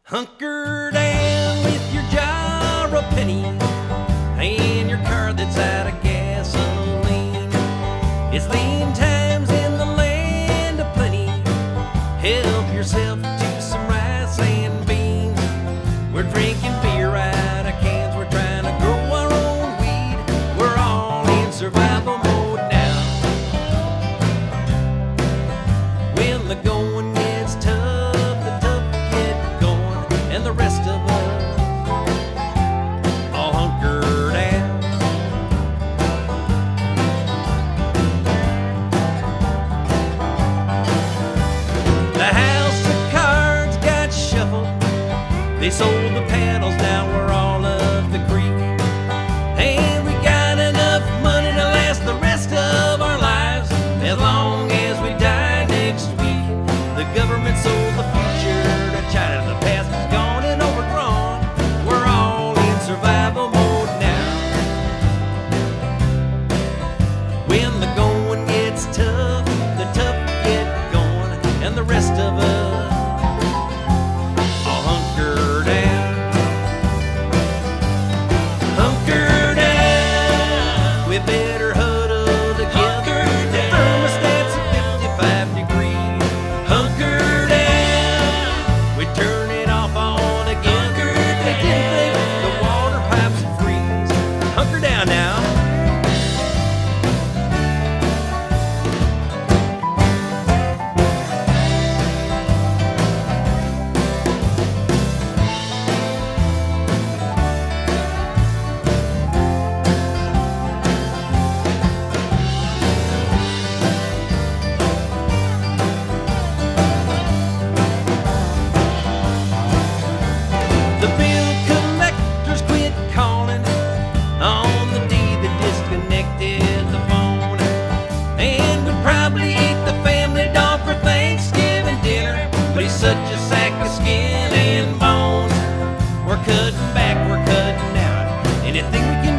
Hunker down with your jar of pennies and your car that's out of gasoline. It's lean times in the land of plenty. Help yourself to some rice and beans. We're drinking beer out of cans. We're trying to grow our own weed. We're all in survival mode now. When the going gets tough, the tough get going, and the rest of us all hunker down. The house of cards got shuffled. They sold the panels, now we're all up the creek. And we got enough money to last the rest of our lives, as long as we die next week. The government sold the future to China. The past is gone and overgrown. We're all in survival mode now. When the going gets tough, the tough get going, and the rest of us all hunker down. Hunker down. We better huddle together. The thermostat's at 55 degrees. Hunker down. We turn it off on together. They didn't think the water pipes would freeze. Hunker down now. The bill collectors quit calling on the day they disconnected the phone. And we probably ate the family dog for Thanksgiving dinner, but he's such a sack of skin and bones. We're cutting back, we're cutting out. Anything we can